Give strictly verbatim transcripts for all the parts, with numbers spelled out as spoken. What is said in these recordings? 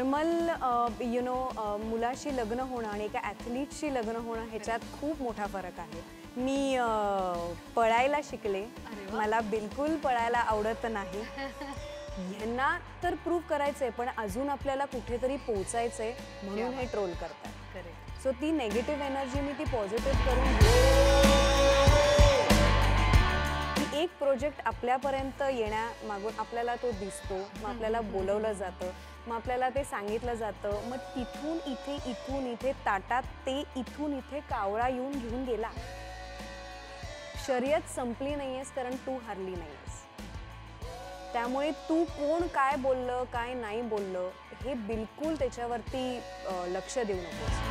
Normal you know मुलाशी लग्न होणं आणि एका ॲथलीटशी लग्न होणं ह्याच्यात खूप मोठा फरक आहे. मी पळायला शिकले, मला बिलकुल पळायला आवडत नाही. यांना तर प्रूव्ह करायचंय पण अजून आपल्याला कुठेतरी पोहोचायचंय म्हणून हे ट्रोल करतात. सो ती नेगेटिव्ह एनर्जी मी ती पॉझिटिव्ह करून एक प्रोजेक्ट आपल्यापर्यंत येण्यामागून आपल्याला तो दिसतो, मग आपल्याला बोलवलं जातं, मग आपल्याला ते सांगितलं जातं, मग तिथून इथे इथून इथे ताटात ते इथून इथे कावळा येऊन घेऊन गेला. शर्यत संपली नाहीयेस कारण तू हरली नाहीयेस. त्यामुळे तू कोण काय बोललं काय नाही बोललं हे बिलकुल त्याच्यावरती लक्ष देऊ नकोस.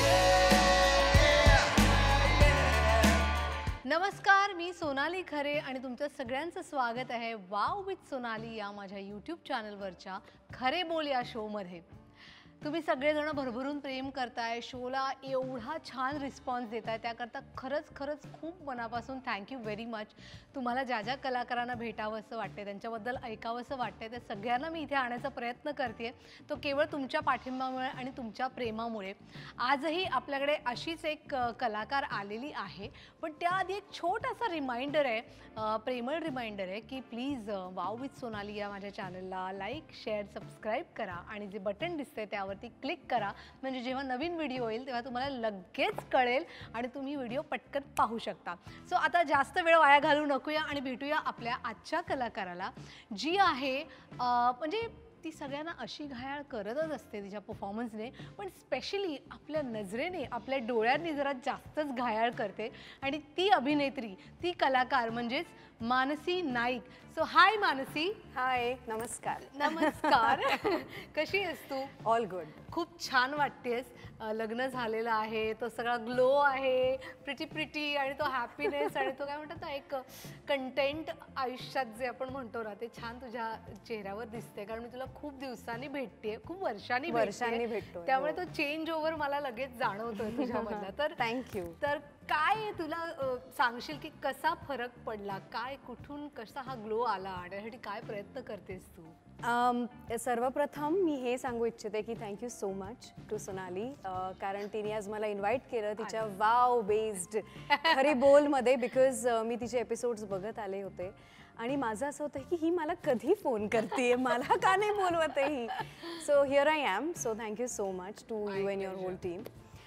नमस्कार, मी सोनाली खरे आणि तुमचं सगळ्यांचं स्वागत आहे वाव विथ सोनाली या माझ्या यूट्यूब चॅनलवरच्या खरे बोल या शोमध्ये. तुम्ही सगळेजण भरभरून प्रेम करताय, शोला एवढा छान रिस्पॉन्स देताय, त्याकरता खरंच खरंच खूप मनापासून थँक्यू व्हेरी मच. तुम्हाला ज्या ज्या कलाकारांना भेटावं असं वाटते, त्यांच्याबद्दल ऐकावं असं वाटते, त्या सगळ्यांना मी इथे आणण्याचा प्रयत्न करते. तो केवळ तुमच्या पाठिंब्यामुळे आणि तुमच्या प्रेमामुळे. आजही आपल्याकडे अशीच एक कलाकार आलेली आहे, पण त्याआधी एक छोटासा रिमाइंडर आहे, प्रेमळ रिमाइंडर आहे की प्लीज वाव विथ सोनाली या माझ्या चॅनलला लाईक शेअर सबस्क्राईब करा आणि जे बटन दिसते त्यावर क्लिक करा, म्हणजे जेव्हा नवीन व्हिडिओ येईल तेव्हा तुम्हाला लगेच कळेल आणि तुम्ही व्हिडिओ पटकन पाहू शकता. सो आता जास्त वेळ वाया घालू नकोया आणि भेटूया आपल्या आजच्या कलाकाराला, जी आहे म्हणजे ती सगळ्यांना अशी घायाळ करतच असते तिच्या परफॉर्मन्सने, पण स्पेशली आपल्या नजरेने आपल्या डोळ्यांनी जरा जास्तच घायाळ करते. आणि ती अभिनेत्री, ती कलाकार म्हणजेच Manasi Naik. So hi Manasi. Hi, नमस्कार. नमस्कार. कशी आहेस तू? All good. खूप छान वाटतेस. लग्न झालेलं आहे, तो सगळा ग्लो आहे, प्रिटी प्रिटी, आणि तो हॅपीनेस आणि तो काय म्हणतात ना एक कंटेंट आयुष्यात जे आपण म्हणतो ना ते छान तुझ्या चेहऱ्यावर दिसते. कारण मी तुला खूप दिवसांनी भेटते, खूप वर्षांनी वर्षांनी भेटतो, त्यामुळे तो चेंज ओव्हर मला लगेच जाणवतोय तुझ्यामधला. तर थँक्यू. तर काय तुला सांगशील की कसा फरक पडला, काय कुठून कसा हा ग्लो आला आणि त्यासाठी काय प्रयत्न करतेस तू? सर्वप्रथम मी हे सांगू इच्छिते की thank you so much to Sonali, कारण तिने आज मला इन्व्हाइट केलं तिच्या वाव बेस्ड खरे बोलमध्ये, बिकॉज मी तिचे एपिसोड्स बघत आले होते आणि माझं असं होतं की ही मला कधी फोन करते, मला का नाही बोलवत आहे ही. So here I am. So thank you so much to you and your whole team.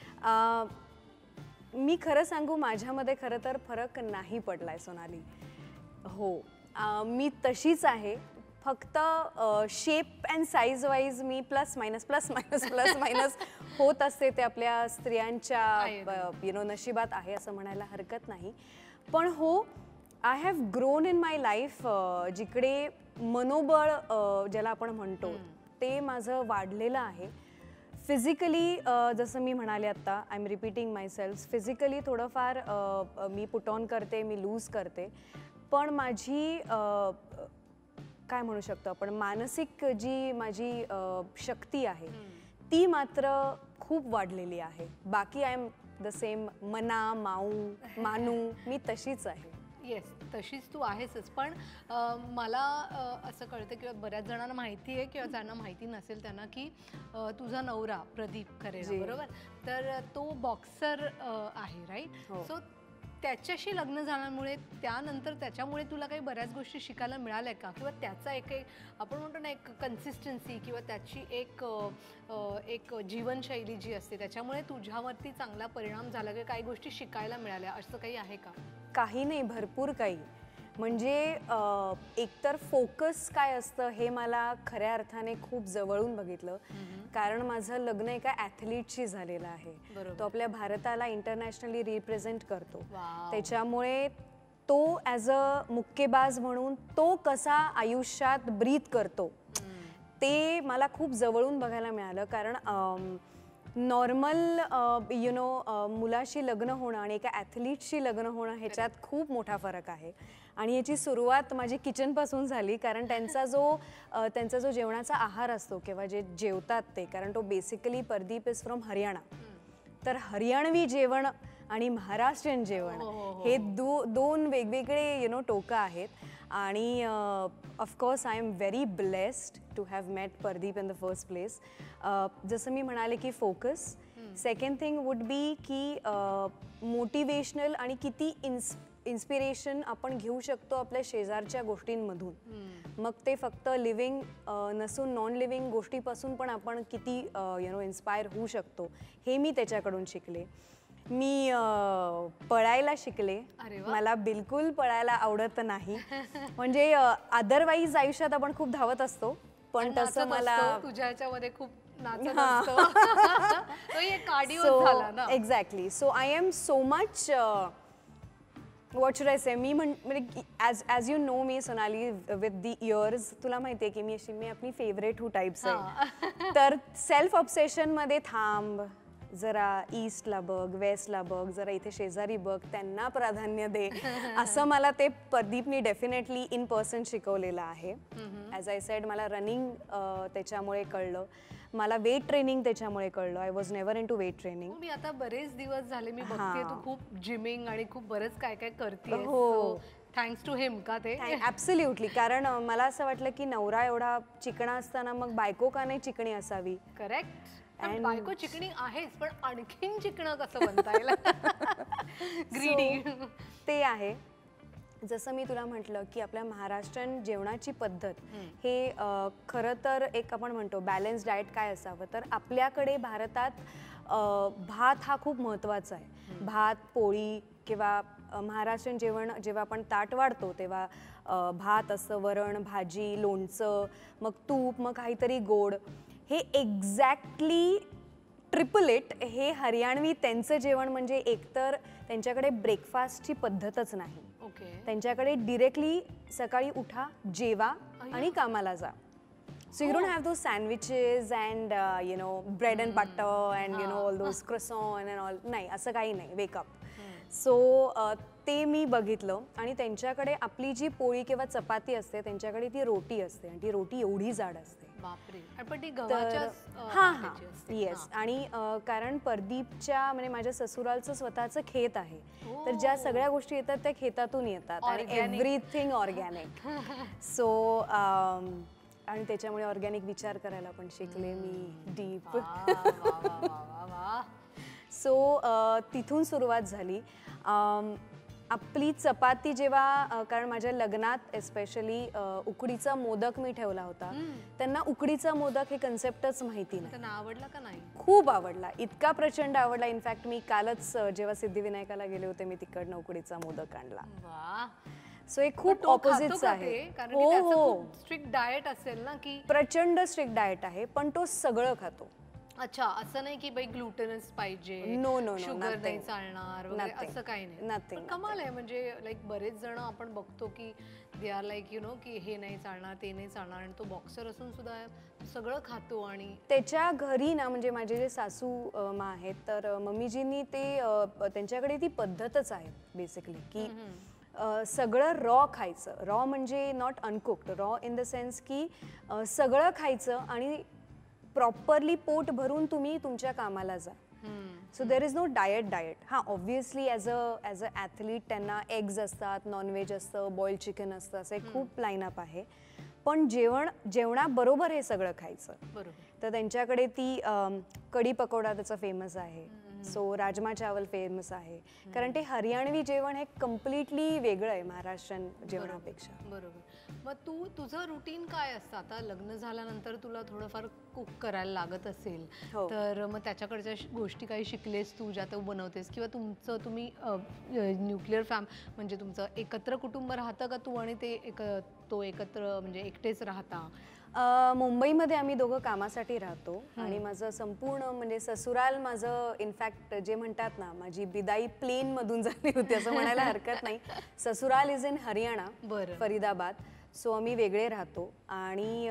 मी खरं सांगू, माझ्यामध्ये खरं तर फरक नाही पडलाय सोनाली. हो, मी तशीच आहे, फक्त शेप अँड साईज वाईज मी plus minus plus minus plus minus होत असते. ते आपल्या स्त्रियांच्या यु नो नशिबात आहे असं म्हणायला हरकत नाही. पण हो, I have grown in my life. जिकडे मनोबळ ज्याला आपण म्हणतो ते माझं वाढलेलं आहे. फिजिकली जसं मी म्हणाले आत्ता, I am repeating myself, physically थोडंफार मी पुट ऑन करते, मी लूज करते, पण माझी काय म्हणू शकतो आपण मानसिक जी माझी शक्ती आहे ती मात्र खूप वाढलेली आहे. बाकी आय एम द सेम, मना माऊ मानू मी तशीच आहे. येस, तशीच तू आहेसच. पण मला असं कळतं किंवा बऱ्याच जणांना माहिती आहे किंवा ज्यांना माहिती नसेल त्यांना की तुझा नवरा प्रदीप खरे बरोबर, तर तो बॉक्सर आहे राईट. सो त्याच्याशी लग्न झाल्यामुळे त्यानंतर त्याच्यामुळे तुला काही बऱ्याच गोष्टी शिकायला मिळाल्या का, किंवा त्याचा एक आपण म्हणतो ना एक कन्सिस्टन्सी किंवा त्याची एक एक जीवनशैली जी असते त्याच्यामुळे तुझ्यावरती चांगला परिणाम झाला की काही गोष्टी शिकायला मिळाल्या, असं काही आहे का? काही नाही, भरपूर काही. म्हणजे एकतर फोकस काय असतं हे मला खऱ्या अर्थाने खूप जवळून बघितलं, कारण माझं लग्न एका ॲथलीटशी झालेलं आहे. तो आपल्या भारताला इंटरनॅशनली रिप्रेझेंट करतो. त्याच्यामुळे तो ॲज अ मुक्केबाज म्हणून तो कसा आयुष्यात ब्रीथ करतो ते मला खूप जवळून बघायला मिळालं. कारण नॉर्मल यु नो मुलाशी लग्न होणं आणि एका ॲथलीटशी लग्न होणं ह्याच्यात खूप मोठा फरक आहे. आणि याची सुरुवात माझी किचनपासून झाली, कारण त्यांचा जो त्यांचा जो जेवणाचा आहार असतो किंवा जे जेवतात ते, कारण तो basically Pradeep is from Haryana, तर हरियाणवी जेवण आणि महाराष्ट्रीयन जेवण हे दो दोन वेगवेगळे यु नो टोकं आहेत. आणि of course I am very blessed to have met Pradeep in the first place. जसं मी म्हणाले की focus. Second thing would be की मोटिवेशनल आणि किती इन्स इन्स्पिरेशन आपण घेऊ शकतो आपल्या शेजारच्या गोष्टींमधून. मग ते फक्त लिव्हिंग नसून नॉन लिव्हिंग गोष्टीपासून पण आपण किती यु नो इन्स्पायर होऊ शकतो हे मी त्याच्याकडून शिकले. मी पळायला शिकले. मला बिलकुल पळायला आवडत नाही. म्हणजे अदरवाईज आयुष्यात आपण खूप धावत असतो पण तसं मला तुझ्या ह्याच्यामध्ये खूप नाचत असतो. तो एक कार्डिओ झाला ना. Exactly. So I am so much what should I say. मी म्हणजे ॲज ॲज यू नो मी सोनाली विथ दी इयर्स तुला माहिती आहे की मी अशी मी आपली फेवरेट हू टाईप्स आहे. तर सेल्फ ऑब्सेशनमध्ये थांब, जरा ईस्टला बघ, वेस्टला बघ, जरा इथे शेजारी बघ, त्यांना प्राधान्य दे, असं मला ते प्रदीपनी डेफिनेटली इन पर्सन शिकवलेलं आहे. ॲज आय सेड मला रनिंग त्याच्यामुळे कळलं, मला वेट ट्रेनिंग त्याच्यामुळे कळलं. I was never into weight training. मी आता बरेच दिवस झाले मी बघते तू खूप जिमिंग आणि खूप बरंच काय काय करते. हो, थँक्स टू हिम का ते. ॲब्सोल्युटली. कारण मला असं वाटलं की नवरा एवढा चिकणा असताना मग बायको का नाही चिकणी असावी. करेक्ट. बायको चिकणी आहेच पण आणखीन चिकणं कसं बनता येईल. ग्रीडी ते आहे. जसं मी तुला म्हटलं की आपल्या महाराष्ट्रीयन जेवणाची पद्धत हे खरं तर एक आपण म्हणतो बॅलन्स डाएट काय असावं. तर आपल्याकडे भारतात भात हा खूप महत्त्वाचा आहे. भात, पोळी किंवा महाराष्ट्रीयन जेवण जेव्हा आपण ताट वाढतो तेव्हा भात असतं, वरण, भाजी, लोणचं, मग तूप, मग काहीतरी गोड. हे एक्झॅक्टली ट्रिपलेट हे हरियाणवी त्यांचं जेवण. म्हणजे एकतर त्यांच्याकडे ब्रेकफास्टची पद्धतच नाही. त्यांच्याकडे डिरेक्टली सकाळी उठा, जेवा आणि कामाला जा. So you don't have those sandwiches and you know bread and butter and you know all those croissant and all. नाही, असं काही नाही. वेकअप. सो ते मी बघितलं. आणि त्यांच्याकडे आपली जी पोळी किंवा चपाती असते त्यांच्याकडे ती रोटी असते आणि ती रोटी एवढी जाड असते. हां हां येस. आणि कारण प्रदीपच्या म्हणजे माझ्या ससुरालचं स्वतःचं खेत आहे. तर ज्या सगळ्या गोष्टी येतात त्या खेतातून येतात आणि एव्हरीथिंग ऑर्गॅनिक. सो आणि त्याच्यामुळे ऑर्गॅनिक विचार करायला पण शिकले मी डीप. सो तिथून सुरुवात झाली. आपली चपाती जेव्हा, कारण माझ्या लग्नात एस्पेशली उकडीचा मोदक मी ठेवला होता. त्यांना उकडीचा मोदक हे कन्सेप्टच माहिती नाही. त्यांना आवडला का नाही? खूप आवडला, इतका प्रचंड आवडला. इनफॅक्ट मी कालच जेव्हा सिद्धिविनायकाला गेले होते मी तिकडनं उकडीचा मोदक आणला. सो एक खूप ऑपोजिट्स आहे. हो हो, स्ट्रिक्ट डाएट असेल ना की. प्रचंड स्ट्रिक्ट डाएट आहे पण तो सगळं खातो. अच्छा, असं नाही की बाई ग्लुटेनच पाहिजे, नो नो, शुगर नाही चालणार वगैरे असं काही नाही. नथिंग. कमाल आहे. म्हणजे लाईक बरेच जण आपण बघतो की they are like you know की हे नाही चालणार, ते नाही चालणार, आणि तो बॉक्सर असून सुद्धा सगळं खातो. आणि त्याच्या घरी ना, म्हणजे माझे जे सासू मा आहेत तर मम्मीजींनी ते त्यांच्याकडे ती पद्धतच आहे बेसिकली की सगळं रॉ खायचं. रॉ म्हणजे not uncooked, raw in the sense की सगळं खायचं आणि प्रॉपरली पोट भरून तुम्ही तुमच्या कामाला जा. So there is no diet diet. हां, obviously as a as a athlete त्यांना एग्ज असतात, नॉनव्हेज असतं, बॉइल्ड चिकन असतं, असं एक खूप लाईनअप आहे. पण जेवण जेवणाबरोबर हे सगळं खायचं. बरोबर. तर त्यांच्याकडे ती कढी पकोडा त्याचा फेमस आहे. सो राजमा चावल फेमस आहे. कारण ते हरियाणवी जेवण हे कम्प्लिटली वेगळं आहे महाराष्ट्रीयन जेवणापेक्षा. बरोबर. मग तू तुझं रुटीन काय असतं? आता लग्न झाल्यानंतर तुला थोडंफार कुक करायला लागत असेल तर मग त्याच्याकडच्या गोष्टी काही शिकलेस तू ज्या तू बनवतेस, किंवा तुमचं तुम्ही न्यूक्लिअर फॅम म्हणजे तुमचं एकत्र कुटुंब राहतं का तू आणि ते एक तो एकत्र म्हणजे एकटेच राहता? मुंबईमध्ये आम्ही दोघं कामासाठी राहतो आणि माझं संपूर्ण म्हणजे ससुराल माझं इनफॅक्ट जे म्हणतात ना, माझी बिदाई प्लेन मधून झाली होती असं म्हणायला हरकत नाही. ससुराल is in Haryana, Faridabad. So आम्ही वेगळे राहतो. आणि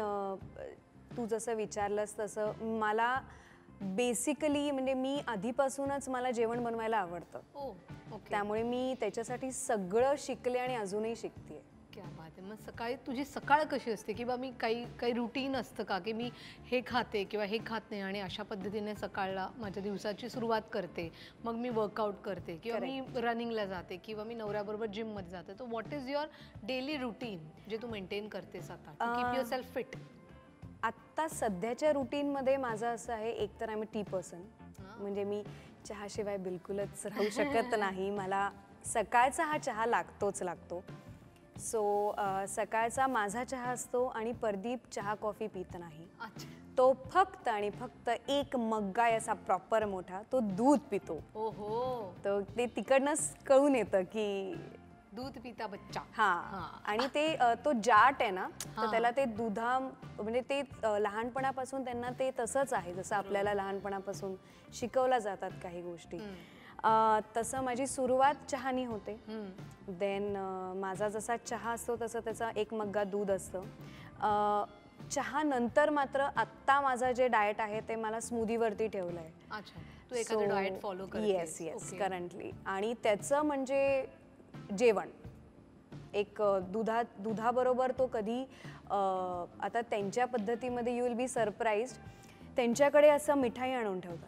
तू जसं विचारलंस तसं मला बेसिकली म्हणजे मी आधीपासूनच मला जेवण बनवायला आवडतं. त्यामुळे मी त्याच्यासाठी सगळं शिकले आणि अजूनही शिकते. क्या बात आहे. मग सकाळी तुझी सकाळ कशी असते किंवा मी काही काही रुटीन असतं का की मी हे खाते किंवा हे खात नाही आणि अशा पद्धतीने सकाळला माझ्या दिवसाची सुरुवात करते, मग मी वर्कआउट करते किंवा मी रनिंगला जाते किंवा मी नवऱ्याबरोबर जिममध्ये जाते. तर what is your daily routine जे तू मेंटेन करतेस आता to keep yourself fit? आत्ता सध्याच्या रुटीनमध्ये माझं असं आहे, एक तर I am a tea person, म्हणजे मी चहाशिवाय बिलकुलच राहू शकत नाही. मला सकाळचा हा चहा लागतोच लागतो. सो सकाळचा माझा चहा असतो आणि प्रदीप चहा कॉफी पित नाही. तो फक्त आणि फक्त एक मग्गा असा प्रॉपर मोठा तो दूध पितो. ओहो. तर ते तिकडनंच कळून येतं की दूध पिता बच्चा. हा. आणि ते तो जाट आहे ना, तर त्याला ते दुधा म्हणजे ते लहानपणापासून त्यांना ते तसंच आहे, जसं आपल्याला लहानपणापासून शिकवल्या जातात काही गोष्टी. तसं माझी सुरुवात चहानी होते. देन माझा जसा चहा असतो तसं त्याचा एक मग्गा दूध असतं. चहा नंतर मात्र आत्ता माझं जे डाएट आहे ते मला स्मूदीवरती ठेवलं आहे. अच्छा, तू एखादं डाएट फॉलो करतेस? Yes yes currently. आणि त्याचं म्हणजे जेवण एक दुधा दुधाबरोबर तो कधी आता त्यांच्या पद्धतीमध्ये यू विल बी सरप्राइज्ड, त्यांच्याकडे असं मिठाई आणून ठेवतात.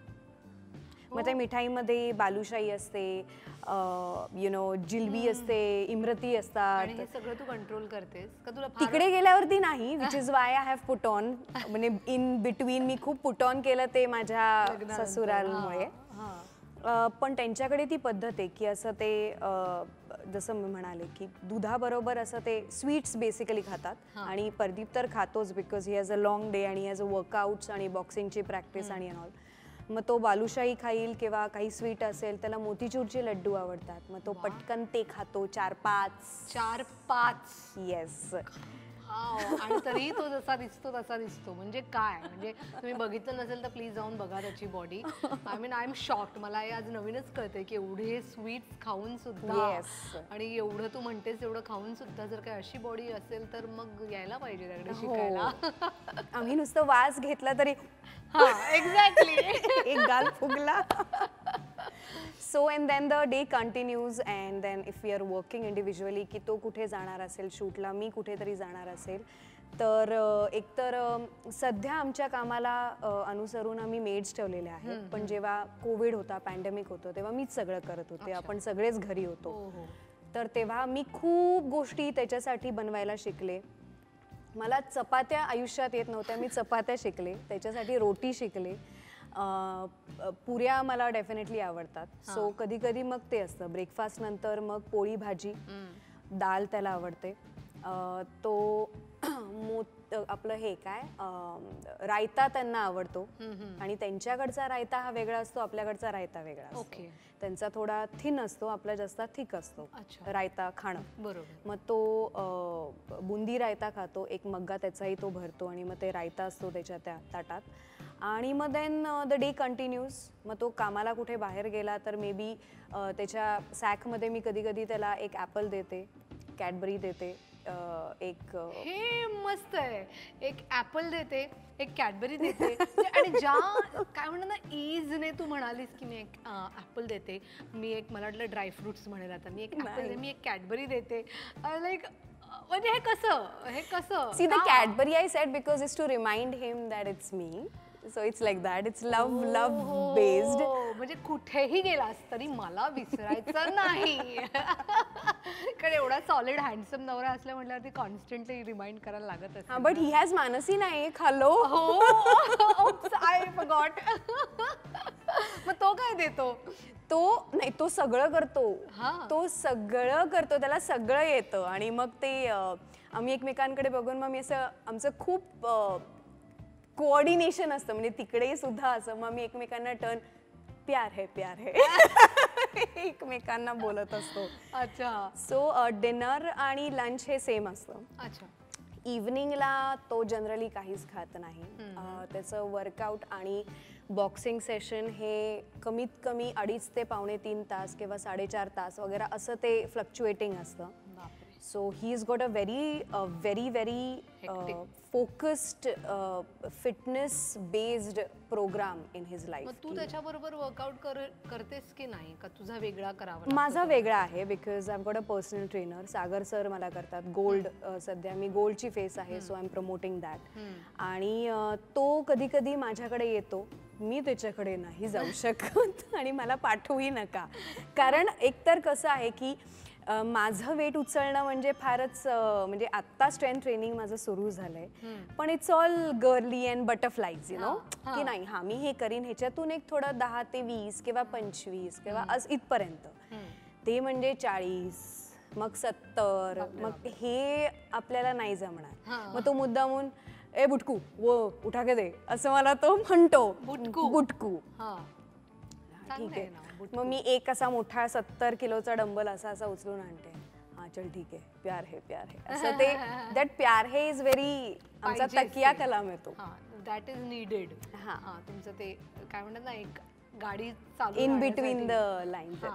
मग त्या मिठाईमध्ये बालुशाही असते, यु नो जिलबी असते, इमरती असतात. आणि हे सगळं तू कंट्रोल करतेस का? तुला तिकडे गेल्यावरती नाही, which is why I have put on, म्हणजे इन बिटवीन मी खूप पुट ऑन केलं ते माझ्या ससुरालमुळे. पण त्यांच्याकडे ती पद्धत आहे की असं ते जसं मी म्हणाले की दुधाबरोबर असं ते स्वीट्स बेसिकली खातात. आणि प्रदीप तर खातोच because he has a long day आणि हॅज अ वर्कआउट्स आणि बॉक्सिंगची प्रॅक्टिस आणि अँड ऑल. मग तो बालुशाही खाईल किंवा काही स्वीट असेल, त्याला मोतीचूरचे लड्डू आवडतात, मग तो पटकन ते खातो. चार पाच चार पाच येस. आणि तरीही तो जसा दिसतो तसा दिसतो. म्हणजे काय, म्हणजे तुम्ही बघितलं नसेल तर प्लीज जाऊन बघा त्याची body. I mean I am shocked. मला हे आज नवीनच कळतंय की एवढे स्वीट्स खाऊन सुद्धा आणि एवढं तू म्हणतेस एवढं खाऊन सुद्धा जर काही अशी बॉडी असेल तर मग यायला पाहिजे त्याकडे शिकायला. आम्ही नुसतं वास घेतला तरी एक्झॅक्टली एक गाल फुगला. So and then the day continues and then if we are working individually की तो कुठे जाणार असेल शूटला, मी कुठेतरी जाणार असेल, तर एकतर सध्या आमच्या कामाला अनुसरून आम्ही मेड्स ठेवलेल्या आहेत. पण जेव्हा कोविड होता, पॅन्डेमिक होतं, तेव्हा मीच सगळं करत होते. आपण सगळेच घरी होतो, तर तेव्हा मी खूप गोष्टी त्याच्यासाठी बनवायला शिकले. मला चपात्या आयुष्यात येत नव्हत्या, मी चपात्या शिकले, त्याच्यासाठी रोटी शिकले. पुऱ्या मला डेफिनेटली आवडतात. सो कधी कधी मग ते असतं ब्रेकफास्ट नंतर मग पोळी भाजी, दाल त्याला आवडते. तो मोत आपलं हे काय रायता त्यांना आवडतो आणि त्यांच्याकडचा रायता हा वेगळा असतो, आपल्याकडचा रायता वेगळा असतो. त्यांचा थोडा थिन असतो, आपला जास्त थिक असतो रायता खाणं. बरोबर. मग तो बुंदी रायता खातो, एक मग्गा त्याचाही तो भरतो आणि मग ते रायता असतो त्याच्या त्या ताटात. आणि मग देन द डे कंटिन्यूज. मग तो कामाला कुठे बाहेर गेला तर मे बी त्याच्या सॅकमध्ये मी कधी कधी त्याला एक ॲपल देते, कॅडबरी देते, एक हे मस्त आहे. एक ॲपल देते, एक कॅडबरी देते. आणि ज्या काय म्हणतात ना ईजने तू म्हणालीस की मी एक ॲपल देते, मी एक मला वाटलं ड्रायफ्रुट्स म्हणेल आता, मी एक ॲपल दे, मी एक कॅडबरी देते. लाईक म्हणजे हे कसं हे कसं see the Cadbury I said because it's to remind him that it's me. So it's like that, it's love love based. म्हणजे कुठेही गेलास तरी मला विसरायचं नाही. कारण एवढा सॉलिड हँडसम नवरा असल्या म्हटल्यावरती कॉन्स्टंटली रिमाइंड करायला लागत असते. बट ही हॅज मानसी नाही खालो. I forgot. मग तो काय देतो? तो नाही, तो सगळं करतो. तो सगळं करतो, त्याला सगळं येतं. आणि मग ते आम्ही एकमेकांकडे बघून मग मी असं आमचं खूप कोऑर्डिनेशन असतं, म्हणजे तिकडेही सुद्धा असं. मग मी एकमेकांना टर्न प्यार है प्यार है एकमेकांना बोलत असतो. अच्छा. सो डिनर आणि लंच हे सेम असतं. अच्छा. इव्हनिंगला तो जनरली काहीच खात नाही. त्याचं वर्कआउट आणि बॉक्सिंग सेशन हे कमीत कमी अडीच ते पावणे तीन तास किंवा साडेचार तास वगैरे असं ते फ्लक्च्युएटिंग असतं. So he is got a very very very focused fitness based program in his life. मग तू त्याच्याबरोबर वर्कआउट कर करतेस की नाही का तुझा वेगळा करावा? माझा वेगळा आहे because I got a personal trainer. Sagar sir मला करतात. गोल्ड सध्या मी गोल्डची फेस आहे, so I am promoting that. आणि तो कधी कधी माझ्याकडे येतो, मी त्याच्याकडे नाही जाऊ शकत आणि मला पाठवूही नका. कारण एकतर कसं आहे की माझं वेट उचलणं म्हणजे फारच म्हणजे आत्ता स्ट्रेंथ ट्रेनिंग माझं सुरू झालंय, पण it's all girly and butterflies you know, की नाही हा मी हे करीन, ह्याच्यातून एक थोडं दहा ते वीस किंवा पंचवीस किंवा आज इथपर्यंत, ते म्हणजे चाळीस, मग सत्तर, मग हे आपल्याला नाही जमणार. मग तो मुद्दामून ए बुटकू वो उठा के दे असं मला तो म्हणतो. बुटकू बुटकू ठीक आहे. मग मी एक असा मोठा सत्तर किलोचा डंबल असा असा उचलून आणते. हा चल ठीक आहे, प्यार है प्यार है असं. ते दॅट प्यार है इज व्हेरी आमचा तकिया कलाम आहे तो. That is needed. हा हा तुमचं ते काय म्हणतात ना, एक गाडी चालू इन बिटवीन द लाईन्स.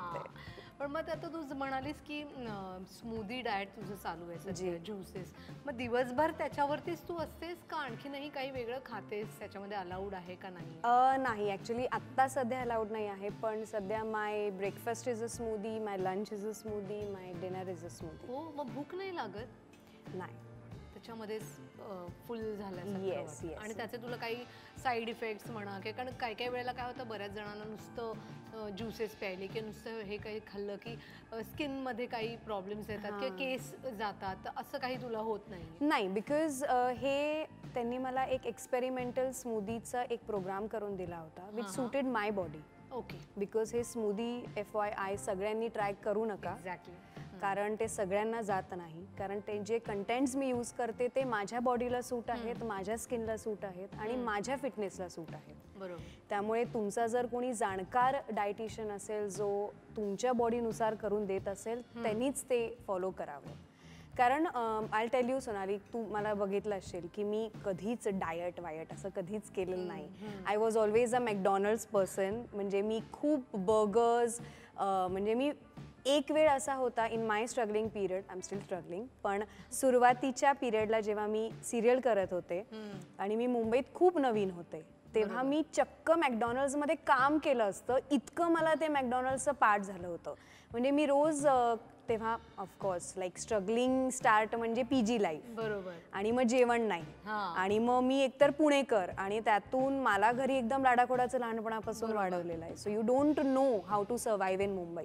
पण मग आता तू म्हणालीस की स्मूदी डाएट तुझं चालू आहे सध्या, ज्युसेस, मग दिवसभर त्याच्यावरतीच तू असतेस का आणखीनही काही वेगळं खातेस? त्याच्यामध्ये अलाउड आहे का नाही? नाही, ॲक्च्युली आत्ता सध्या अलाउड नाही आहे, पण सध्या my breakfast is a smoothie, my lunch is a smoothie, my dinner is a smoothie. हो, मग भूक नाही लागत? नाही, त्याच्यामध्येच फुल झाल्यासारखं. आणि त्याचे तुला काही साईड इफेक्ट्स म्हणा, की कारण काही काही वेळेला काय होतं, बऱ्याच जणांना नुसतं ज्युसेस प्यायले की नुसतं हे काही खाल्लं की स्किनमध्ये काही प्रॉब्लेम्स येतात किंवा केस जातात, तर असं काही तुला होत नाही? नाही, बिकॉज हे त्यांनी मला एक एक्सपेरिमेंटल स्मूदीचा एक प्रोग्राम करून दिला होता which suited my body. Okay. Because हे स्मूदी एफ वाय आय सगळ्यांनी ट्राय करू नका. एक्झॅक्टली. कारण ते सगळ्यांना जात नाही. कारण ते जे कंटेंट्स मी यूज करते ते माझ्या बॉडीला सूट आहेत, माझ्या स्किनला सूट आहेत आणि माझ्या फिटनेसला सूट आहेत. बरोबर. त्यामुळे तुमचा जर कोणी जाणकार डायटिशियन असेल जो तुमच्या बॉडीनुसार करून देत असेल, त्यांनीच ते फॉलो करावं. कारण आय टेल यू सोनाली, तू मला बघितलं असेल की मी कधीच डायट वायट असं कधीच केलेलं नाही. I was always a McDonald's person. म्हणजे मी खूप बर्गर्स, म्हणजे मी एक वेळ असा होता in my struggling period, I am still struggling, पण सुरुवातीच्या पिरियडला जेव्हा मी सिरियल करत होते आणि मी मुंबईत खूप नवीन होते, तेव्हा मी चक्क मॅकडॉनल्ड्समध्ये काम केलं असतं, इतकं मला ते मॅकडॉनल्ड्सचं पाठ झालं होतं. म्हणजे मी रोज तेव्हा ऑफकोर्स लाईक स्ट्रगलिंग स्टार्ट म्हणजे पी जी लाईफ. बरोबर. आणि मग जेवण नाही, आणि मग मी एकतर पुणेकर आणि त्यातून मला घरी एकदम लाडाखोडाचं लहानपणापासून वाढवलेलं आहे. So you don't know how to survive in Mumbai.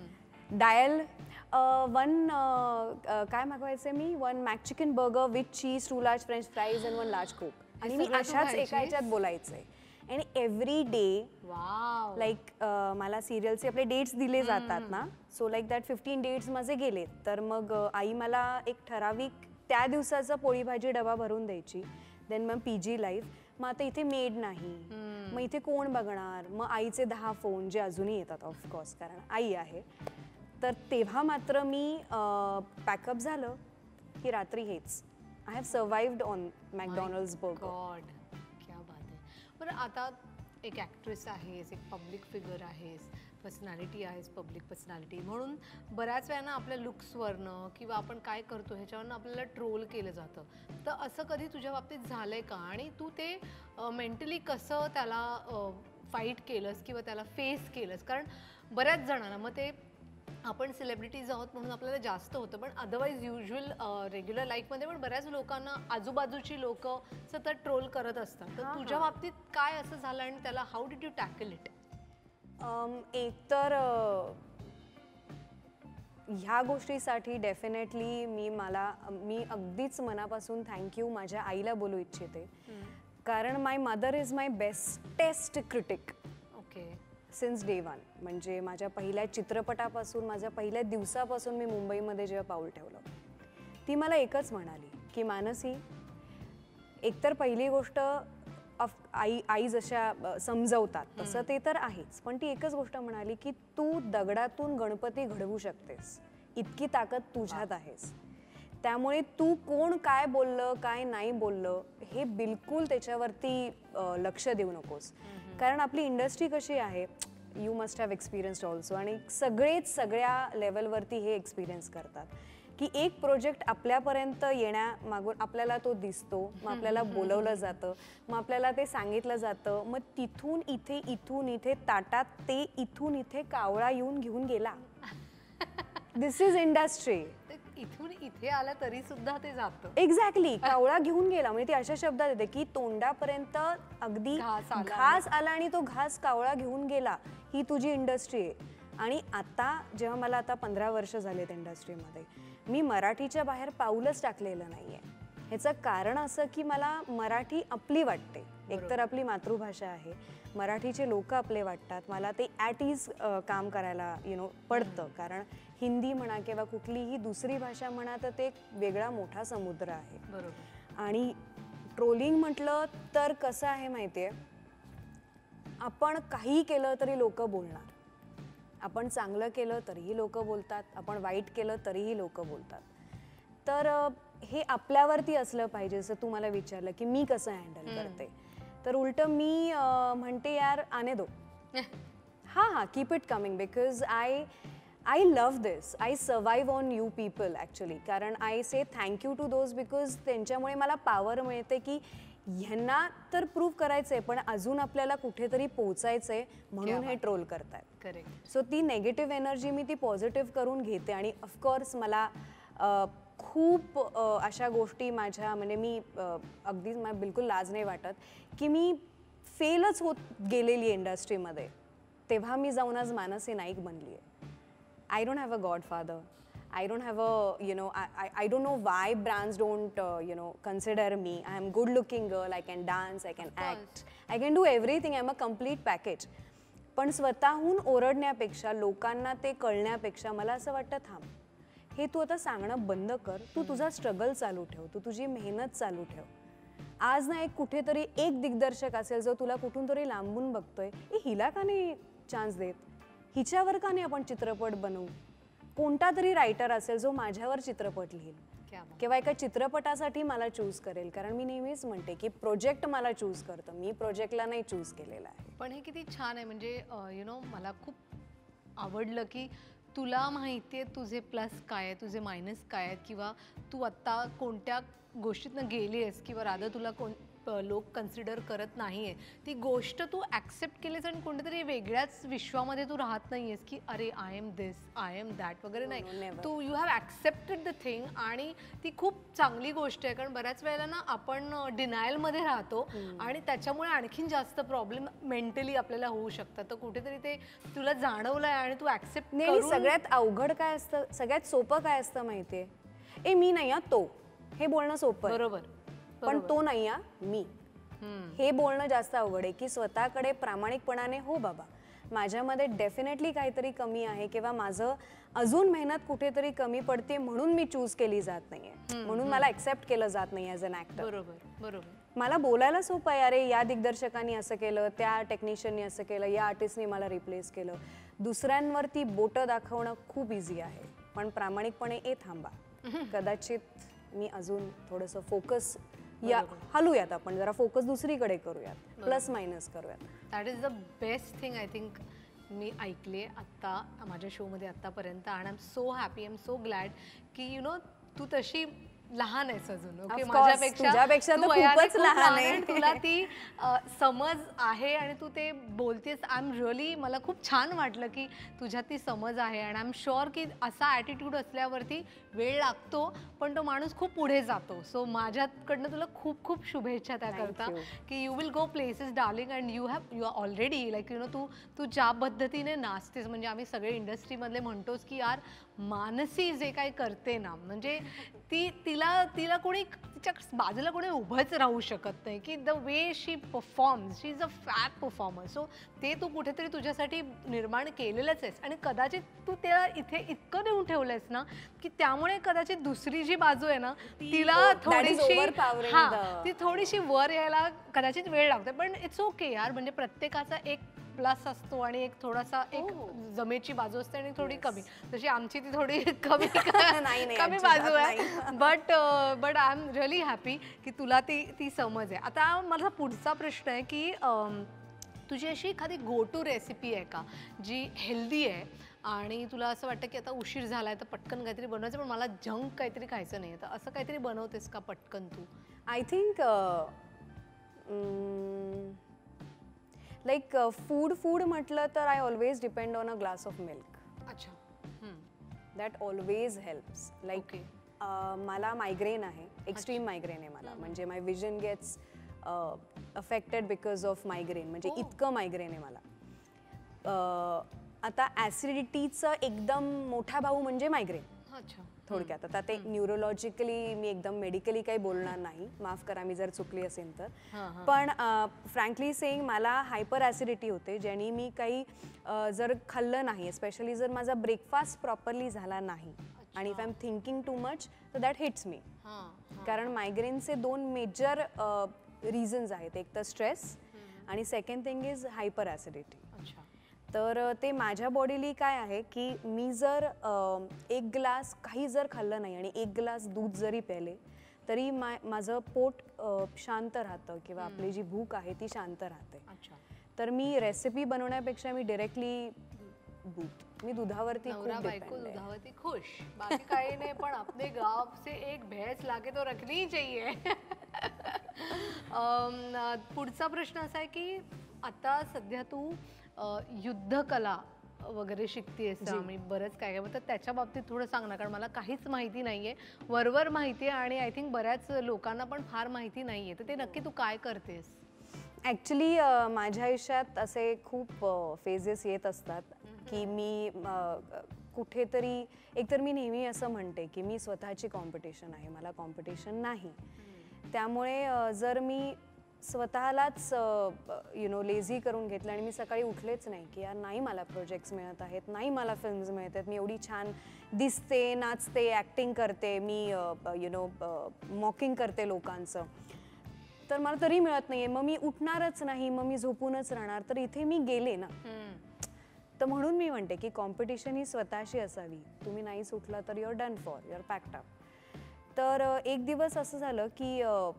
Dial one काय मागवायचे मी, one Mac chicken burger with cheese, two large French fries and one large Coke. आणि मी अशाच एका ह्याच्यात बोलायचे. आणि एव्हरी डे लाईक मला सिरियलचे आपले डेट्स दिले जातात ना, so like that fifteen dates माझे गेले. तर मग आई मला एक ठराविक त्या दिवसाचा पोळी भाजी डबा भरून द्यायची. देन मग पी जी लाईफ. मग आता इथे मेड नाही, मग इथे कोण बघणार? मग आईचे दहा फोन जे अजूनही येतात ऑफकोर्स, कारण आई आहे. तर तेव्हा मात्र मी पॅकअप झालं की रात्री हेच. I have survived on McDonald's burger. God, क्या बात आहे. बरं, आता एक ॲक्ट्रेस आहेस, एक पब्लिक फिगर आहेस, पर्सनॅलिटी आहेस, पब्लिक पर्सनॅलिटी, म्हणून बऱ्याच वेळानं आपल्या लुक्सवरनं किंवा आपण काय करतो ह्याच्यावरनं आपल्याला ट्रोल केलं जातं. तर असं कधी तुझ्या बाबतीत झालं आहे का? आणि तू ते मेंटली कसं त्याला फाईट केलंस किंवा त्याला फेस केलंस? कारण बऱ्याच जणांना मग ते आपण सेलिब्रिटीज आहोत म्हणून आपल्याला जास्त होतं, पण अदरवाईज युज्युअल रेग्युलर लाईफमध्ये पण बऱ्याच लोकांना आजूबाजूची लोक सतत ट्रोल करत असतात. तर तुझ्या बाबतीत काय असं झालं आणि त्याला how did you tackle it? एकतर ह्या गोष्टीसाठी डेफिनेटली मी मला मी अगदीच मनापासून थँक्यू माझ्या आईला बोलू इच्छिते. कारण my mother is my bestest critic. Okay. Since day one. म्हणजे माझ्या पहिल्या चित्रपटापासून, माझ्या पहिल्या दिवसापासून मी मुंबईमध्ये जेव्हा पाऊल ठेवलं, ती मला एकच म्हणाली की मानसी, एकतर पहिली गोष्ट ऑफ आई आई जशा समजवतात तसं ते तर आहेच, पण ती एकच गोष्ट म्हणाली की तू दगडातून गणपती घडवू शकतेस, इतकी ताकद तुझ्यात आहेस. त्यामुळे तू कोण काय बोललं काय नाही बोललं हे बिलकुल त्याच्यावरती लक्ष देऊ नकोस. कारण आपली इंडस्ट्री कशी आहे, you must have experienced also, आणि सगळेच सगळ्या लेवलवरती हे एक्सपिरियन्स करतात की एक प्रोजेक्ट आपल्यापर्यंत येण्यामागून आपल्याला तो दिसतो, मग आपल्याला बोलवलं जातं, मग आपल्याला ते सांगितलं जातं, मग तिथून इथे इथून इथे ताटात ते इथून इथे कावळा येऊन घेऊन गेला. This is industry. इथून इथे आला तरी सुद्धा ते जातं. एक्झॅक्टली, कावळा घेऊन गेला म्हणजे ती अशा शब्दात येते की तोंडापर्यंत अगदी घास आला. घास आला आणि तो घास कावळा घेऊन गेला. ही तुझी इंडस्ट्री आहे. आणि आता जेव्हा मला आता पंधरा वर्ष झालेत इंडस्ट्रीमध्ये, मी मराठीच्या बाहेर पाऊलच टाकलेलं नाहीये. ह्याचं कारण असं की मला मराठी आपली वाटते. एकतर आपली मातृभाषा आहे, मराठीचे लोक आपले वाटतात, मला ते ॲट इज काम करायला यु नो पडतं. कारण हिंदी म्हणा किंवा कुठलीही दुसरी भाषा म्हणा तर ते एक वेगळा मोठा समुद्र आहे. बरोबर. आणि ट्रोलिंग म्हटलं तर कसं आहे माहिती आहे, आपण काही केलं तरी लोक बोलणार, आपण चांगलं केलं तरीही लोक बोलतात, आपण वाईट केलं तरीही लोक बोलतात. तर हे आपल्यावरती असलं पाहिजे. जसं तू मला विचारलं की मी कसं हँडल करते, तर उलट मी म्हणते यार आने दो. हां हां keep it coming because I I love this. I survive on you people actually. कारण I say thank you to those because त्यांच्यामुळे मला पॉवर मिळते की ह्यांना तर प्रूव्ह करायचं आहे पण अजून आपल्याला कुठेतरी पोचायचं आहे म्हणून हे ट्रोल करतायत. करेक्ट. सो ती नेगेटिव्ह एनर्जी मी ती पॉझिटिव्ह करून घेते. आणि ऑफकोर्स मला खूप अशा गोष्टी माझ्या म्हणजे मी अगदीच मला बिलकुल लाज नाही वाटत की मी फेलच होत गेलेली इंडस्ट्रीमध्ये. तेव्हा मी जाऊन आज मानसी नाईक बनली आहे. I don't have a godfather. I don't have a, you know, I, I, I don't know why brands don't, uh, you know, consider me. I am good looking girl, I can dance, I can act. I can do everything, I am a complete package. पण स्वतःहून ओरडण्यापेक्षा, लोकांना ते कळण्यापेक्षा मला असं वाटतं थांब, हे तू आता सांगणं बंद कर, तू तुझा स्ट्रगल चालू ठेव, तू तुझी मेहनत चालू ठेव. आज ना एक कुठेतरी एक दिग्दर्शक असेल जो तुला कुठून तरी लांबून बघतोय, ए हिला का नाही चान्स देत, हिच्यावर का नाही आपण चित्रपट बनवू. कोणता तरी रायटर असेल जो माझ्यावर चित्रपट लिहिल किंवा एका चित्रपटासाठी मला चूज करेल. कारण मी नेहमीच म्हणते की प्रोजेक्ट मला चूज करतं, मी प्रोजेक्टला नाही चूज केलेला आहे. पण हे किती छान आहे. म्हणजे यु नो मला खूप आवडलं की तुला माहिती आहे तुझे प्लस काय आहे, तुझे मायनस काय आहेत, किंवा तू आत्ता कोणत्या गोष्टीतनं गेली आहेस किंवा राधा तुला कोण लोक कन्सिडर करत नाही आहे, ती गोष्ट तू ॲक्सेप्ट केलीस आणि कोणत्यातरी वेगळ्याच विश्वामध्ये तू राहत नाही आहेस की अरे I am this I am that वगैरे. नाही, तू you have accepted the thing आणि ती खूप चांगली गोष्ट आहे. कारण बऱ्याच वेळेला ना आपण डिनायलमध्ये राहतो आणि त्याच्यामुळे आणखीन जास्त प्रॉब्लेम मेंटली आपल्याला होऊ शकतात. तर कुठेतरी ते तुला जाणवलं आहे आणि तू ॲक्सेप्ट नाही. सगळ्यात अवघड काय असतं, सगळ्यात सोपं काय असतं माहिती आहे, ए मी नाही हा तो, हे बोलणं सोपं. बरोबर. पण तो नाही हा मी, हे बोलणं जास्त अवघड आहे. की स्वतःकडे प्रामाणिकपणाने हो बाबा माझ्यामध्ये डेफिनेटली काहीतरी कमी आहे किंवा माझं अजून मेहनत कुठेतरी कमी पडते म्हणून मी चूज केली जात नाहीये, म्हणून मला एक्सेप्ट केलं जात नाही ॲज अन ॲक्टर. बरोबर बरोबर. मला बोलायला सोपं आहे, अरे या दिग्दर्शकांनी असं केलं, त्या टेक्निशियननी असं केलं, या आर्टिस्टनी मला रिप्लेस केलं. दुसऱ्यांवरती बोटं दाखवणं खूप इझी आहे. पण प्रामाणिकपणे ए थांबा, कदाचित मी अजून थोडंसं फोकस या हलूयात, आपण जरा फोकस दुसरीकडे करूयात, प्लस मायनस करूयात. That is the best thing I think मी ऐकले आत्ता माझ्या शोमध्ये आत्तापर्यंत. आणि I am so happy, I am so glad की यु नो तू तशी लहान आहेस अजून. ओके, माझ्यापेक्षा तू खूपच लहान आहे. तुला ती समज आहे आणि तू ते बोलतेस. आय एम रिअली, मला खूप छान वाटलं की तुझ्यात ती समज आहे. आणि आय एम शुअर की असा ॲटिट्यूड असल्यावरती वेळ लागतो पण तो माणूस खूप पुढे जातो. सो माझ्याकडनं तुला खूप खूप शुभेच्छा त्याकरता की you will go places darling. And you have you are already like you know तू तू ज्या पद्धतीने नाचतेस, म्हणजे आम्ही सगळे इंडस्ट्रीमधले म्हणतोस की यार मानसी जे काही करते ना, म्हणजे ती तिला तिला कोणी तिच्या बाजूला कोणी उभंच राहू शकत नाही. की the way she performs, she is a fat performer. So ते तू कुठेतरी तुझ्यासाठी निर्माण केलेलंच आहेस. आणि कदाचित तू त्याला इथे इतकं देऊन ठेवलंयस ना की त्यामुळे कदाचित दुसरी जी बाजू आहे ना तिला थोडीशी हां ती थोडीशी वर यायला कदाचित वेळ लागतो. पण इट्स ओके यार, म्हणजे प्रत्येकाचा एक प्लस असतो आणि एक थोडासा एक जमेची बाजू असते आणि थोडी कमी. जशी आमची ती थोडी कमी कमी बाजू आहे. But but I am really happy की तुला ती ती समज आहे. आता माझा पुढचा प्रश्न आहे की तुझी अशी एखादी गो टू रेसिपी आहे का जी हेल्दी आहे आणि तुला असं वाटतं की आता उशीर झालाय तर पटकन काहीतरी बनवायचं, पण मला जंक काहीतरी खायचं नाही, तर असं काहीतरी बनवतेस का पटकन तू? I think like food food म्हटलं तर I always depend on a glass of milk. अच्छा. That always helps. Like okay. मला मायग्रेन आहे, एक्स्ट्रीम मायग्रेन आहे मला, म्हणजे my vision gets affected because of migraine, म्हणजे Oh. इतकं मायग्रेन आहे मला. अ, आता ॲसिडिटीचं एकदम मोठा भाऊ म्हणजे मायग्रेन अच्छा. थोडक्यात. आता ते न्यूरोलॉजिकली मी एकदम मेडिकली काही बोलणार नाही, माफ करा मी जर चुकली असेल तर. हां, हां. पण फ्रँकली सेईंग मला हायपर ॲसिडिटी होते, ज्याने मी काही अ, जर खाल्लं नाही, स्पेशली जर माझा ब्रेकफास्ट प्रॉपरली झाला नाही आणि if I am thinking too much तर दॅट हिट्स मी. हां. कारण मायग्रेनचे दोन मेजर रिझन्स आहेत, एक तर स्ट्रेस आणि second thing is hyper acidity. अच्छा. तर अ, ते माझ्या बॉडीली काय आहे की मी जर अ, एक ग्लास काही जर खाल्लं नाही आणि एक ग्लास दूध जरी प्याले तरी मा माझं पोट अ, शांत राहतं किंवा आपली जी भूक आहे ती शांत राहते. अच्छा. तर मी रेसिपी बनवण्यापेक्षा मी डिरेक्टली दूध मी दुधावरती खूप नवरा बायको डिपेंड आहे. दुधावती खुश, बाकी काही नाही, पण अपने गाव से एक भैंस लाके तो रखनी ही चाहिए. अम, अ, पुढचा प्रश्न असा आहे की आता सध्या तू अ, युद्धकला वगैरे शिकतेस जी. आणि बरंच काय काय, तर त्याच्या बाबतीत थोडं सांग ना, कारण मला काहीच माहिती नाहीये, वरवर माहिती आहे आणि आय थिंक बऱ्याच लोकांना पण फार माहिती नाहीये, तर ते नक्की तू काय करतेस? ॲक्च्युली माझ्या आयुष्यात असे खूप फेजेस येत असतात की मी अ, कुठेतरी एकतर मी नेहमी असं म्हणते की मी स्वतःची कॉम्पिटिशन आहे, मला कॉम्पिटिशन नाही. त्यामुळे अ, जर मी स्वतःलाच यु नो लेझी करून घेतलं आणि मी सकाळी उठलेच नाही की यार नाही मला प्रोजेक्ट्स मिळत आहेत, नाही मला फिल्म्स मिळत आहेत, मी एवढी छान दिसते, नाचते, ॲक्टिंग करते, मी यु नो मॉकिंग करते लोकांचं, तर मला तरी मिळत नाही आहे, मग मी उठणारच नाही, मग मी झोपूनच राहणार, तर इथे मी गेले ना. तर म्हणून मी म्हणते की कॉम्पिटिशन ही स्वतःशी असावी. तुम्ही नाही सुटला तर you're done for, you're packed up. तर अ, एक दिवस असं झालं की अ,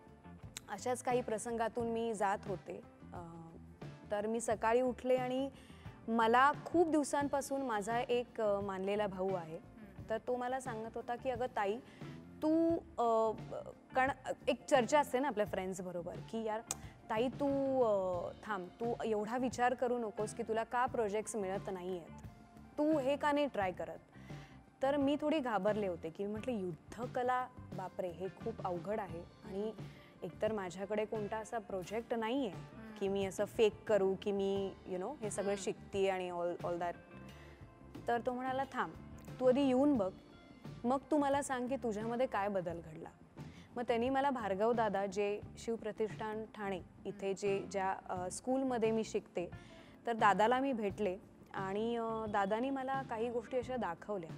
अशाच काही प्रसंगातून मी जात होते. अ, तर मी सकाळी उठले आणि मला खूप दिवसांपासून माझा एक अ, मानलेला भाऊ आहे, तर तो मला सांगत होता की अगं ताई तू अ, कारण एक चर्चा असते ना आपल्या फ्रेंड्स बरोबर की यार ताई तू अ, थांब, तू एवढा विचार करू नकोस की तुला का प्रोजेक्ट्स मिळत नाही आहेत, तू हे का नाही ट्राय करत. तर मी थोडी घाबरले होते की म्हटलं युद्धकला बापरे हे खूप अवघड आहे आणि एकतर माझ्याकडे कोणता असा प्रोजेक्ट नाही आहे की मी असं फेक करू की मी यु नो हे सगळं शिकते आणि ऑल ऑल दॅट. तर तो म्हणाला थांब, तू आधी येऊन बघ, मग तू मला सांग की तुझ्यामध्ये काय बदल घडला. मग त्यांनी मला भार्गव दादा जे शिवप्रतिष्ठान ठाणे इथे जे ज्या अ, स्कूलमध्ये मी शिकते, तर दादाला मी भेटले आणि अ, दादानी मला काही गोष्टी अशा दाखवल्या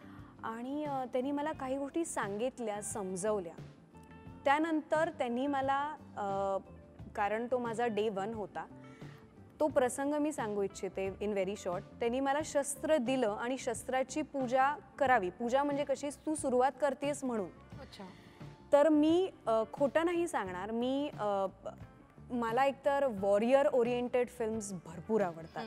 आणि अ, त्यांनी मला काही गोष्टी सांगितल्या, समजवल्या. त्यानंतर त्यांनी मला अ, कारण तो माझा डे वन होता, तो प्रसंग मी सांगू इच्छिते इन व्हेरी शॉर्ट. त्यांनी मला शस्त्र दिलं आणि शस्त्राची पूजा करावी. पूजा म्हणजे कशी, तू सुरुवात करतेस म्हणून. अच्छा. तर मी अ, खोटं नाही सांगणार, मी अ, मला एकतर वॉरियर ओरिएंटेड फिल्म्स भरपूर आवडतात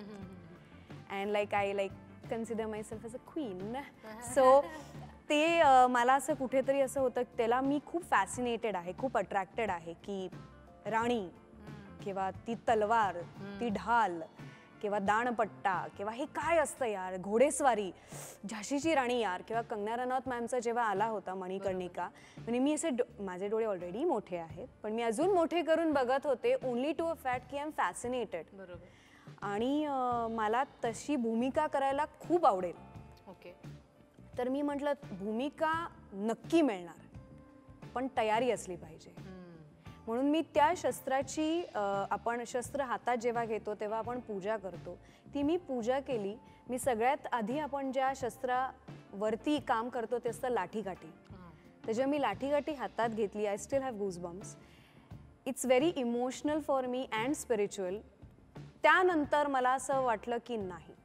and like I like consider myself as a queen. So ते अ, मला असं कुठेतरी असं होतं की त्याला मी खूप फॅसिनेटेड आहे, खूप अट्रॅक्टेड आहे की राणी किंवा ती तलवार, ती ढाल किंवा दाणपट्टा किंवा हे काय असतं यार, घोडेस्वारी, झाशीची राणी यार, किंवा कंगना रनौत मॅमचा जेव्हा आला होता मणिकर्णिका, म्हणजे मी असे माझे डोळे ऑलरेडी मोठे आहेत पण मी अजून मोठे करून बघत होते ओनली टू अ फॅक्ट की आय एम फॅसिनेटेड. बरोबर. आणि अ, मला तशी भूमिका करायला खूप आवडेल. ओके. तर मी म्हटलं भूमिका नक्की मिळणार पण तयारी असली पाहिजे. म्हणून मी त्या शस्त्राची अ, आपण शस्त्र हातात जेव्हा घेतो तेव्हा आपण पूजा करतो, ती मी पूजा केली. मी सगळ्यात आधी आपण ज्या शस्त्रावरती काम करतो ते असतं लाठीकाठी. तर जेव्हा मी लाठीकाठी हातात घेतली, I still have goosebumps. It's very emotional for me and spiritual. त्यानंतर मला असं वाटलं की नाही,